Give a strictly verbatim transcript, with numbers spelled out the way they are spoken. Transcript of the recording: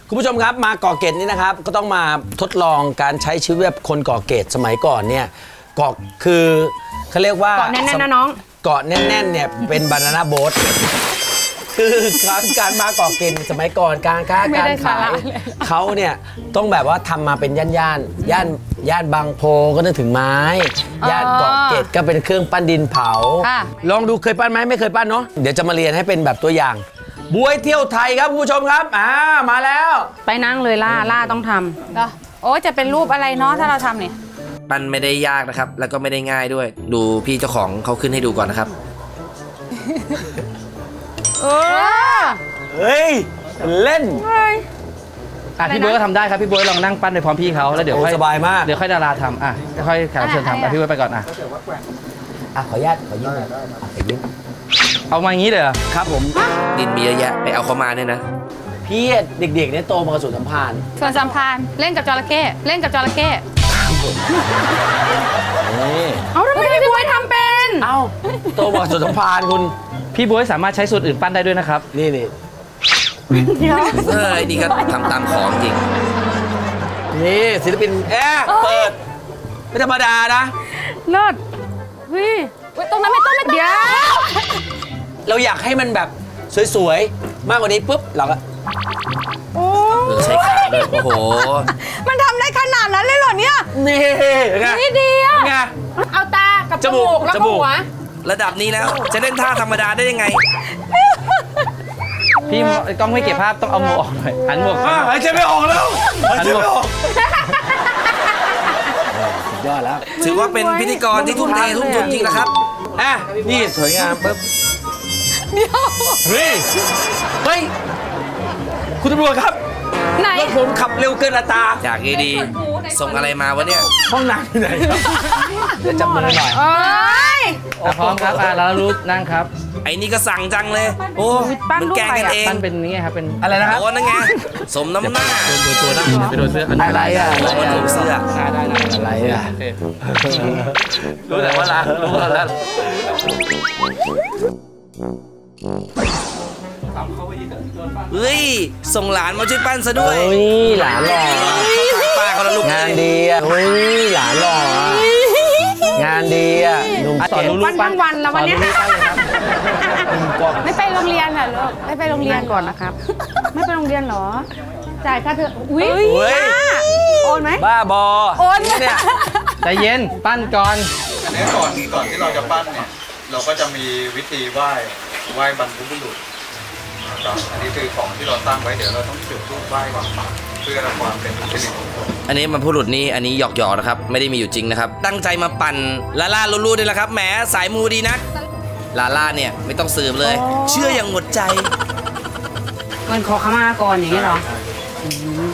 คุณผู้ชมครับมาเกาะเกร็ดนี่นะครับก็ต้องมาทดลองการใช้ชีวิตแบบคนเกาะเกร็ดสมัยก่อนเนี่ยเกาะคือเขาเรียกว่าเกาะแน่นๆนะน้องเกาะแน่นๆเนี่ยเป็นบานาน่าโบ๊ทคือการการมาเกาะเกร็ดสมัยก่อนการค้าการขายเขาเนี่ยต้องแบบว่าทำมาเป็นย่านย่านย่านย่านบางโพก็นึกถึงไม้ย่านเกาะเกร็ดก็เป็นเครื่องปั้นดินเผาลองดูเคยปั้นไหมไม่เคยปั้นเนาะเดี๋ยวจะมาเรียนให้เป็นแบบตัวอย่างบวยเที่ยวไทยครับคุณผู้ชมครับอ่ามาแล้วไปนั่งเลยล่าล่าต้องทำก็โอ้จะเป็นรูปอะไรเนาะถ้าเราทำเนี่ยปั้นไม่ได้ยากนะครับแล้วก็ไม่ได้ง่ายด้วยดูพี่เจ้าของเขาขึ้นให้ดูก่อนนะครับเออเฮ้ยเล่นอ่ะพี่บ๊วยก็ทำได้ครับพี่บ๊วยลองนั่งปั้นไปพร้อมพี่เขาแล้วเดี๋ยวค่อยสบายมากเดี๋ยวค่อยดาราทำอ่ะค่อยแขกรับเชิญทำอ่ะพี่บ๊วยไปก่อนอ่ะอ่ะขออนุญาตขอยิ้มขอยิ้มเอามาอย่างนี้เลยครับผมดินมีเยอะแยะไปเอาเขามาเนี่ยนะพี่เด็กๆเนี่ยโตมากับสวนสัมพันธ์สวนสัมพันธ์เล่นกับจระเข้เล่นกับจระเข้เอาทำไมพี่บ๊วยทำเป็นเอ้าโตมากับสวนสัมพันธ์คุณพี่บ๊วยสามารถใช้ส่วนอื่นปั้นได้ด้วยนะครับนี่นี่เฮ้ยนี่ก็ทำตามของจริงนี่ศิลปินแอบเปิดไม่ธรรมดานะเลิศวิตรงนั้นไม่ต้องไม่ต้องเดี๋ยวเราอยากให้มันแบบสวยๆมากกว่านี้ปุ๊บเราก็ใช้ขาเลยโอ้โหมันทำได้ขนาดนั้นเลยเหรอเนี่ยนี่ไงนี่ดีอ่ะไงเอาตากับจมูกแล้วก็หัวระดับนี้แล้วจะเล่นท่าธรรมดาได้ยังไงพี่กล้องไม่เก็บภาพต้องเอาหมวกออกหน่อยหันหมวกหายใจไม่ออกแล้วหายใจไม่ออกยอดแล้วถือว่าเป็นพิธีกรที่ทุ่มเททุ่มทุนจริงนะครับอ่ะนี่สวยงามปุ๊บเดี๋ยวเฮ้ยเฮ้ยคุณตำรวจครับไหนรถผมขับเร็วเกินอัตราอยากดีส่งอะไรมาวะเนี่ยห้องน้ำที่ไหนเดี๋ยวจับมือหน่อยเอ้ยพร้อมครับอ่ะแล้วรู้นั่งครับไอ้นี่ก็สั่งจังเลยโอ้มันแกล้งกันเองปั้นเป็นนี่ครับเป็นอะไรนะครับโอ้นั่นไงสมน้ำหน้าโดนตัวนั่งไปโดนเสื้ออะไรอ่ะมันถูกเสื้อได้ได้อะไรอ่ะรู้แต่ว่ารักรู้แล้วเฮ้ยส่งหลานมาช่วยปั้นซะด้วยเฮ้ยหลานหล่อป้าเขาละลูกงานดีอ่ะเฮ้ยหลานหล่องานดีอ่ะหนุ่มสอนลูกปั้นทั้งวันแล้ววันนี้ไม่ไปโรงเรียนเหรอลูกไม่ไปโรงเรียนก่อนนะครับไม่ไปโรงเรียนหรอจ่ายค่าเทอมอุ้ยโอนไหมบ้าบอโอนเนี่ยใจเย็นปั้นก่อนอันนี้ก่อนก่อนที่เราจะปั้นเนี่ยเราก็จะมีวิธีไหว้ไหว้บรรพบุรุษอันนี้คือของที่เราตั้งไว้เดี๋ยวเราต้องจุดธูปไหว้ก่อนเพื่อความเป็นสิริมงคลอันนี้มันพูดหลุดนี่อันนี้หยอกหยอกนะครับไม่ได้มีอยู่จริงนะครับตั้งใจมาปั่นลาล่าลูๆนี่แหละครับแหมสายมูดีนักลาล่าเนี่ยไม่ต้องสืบเลยเชื่ออย่างหมดใจมันขอขมาก่อนอย่างนี้หรอ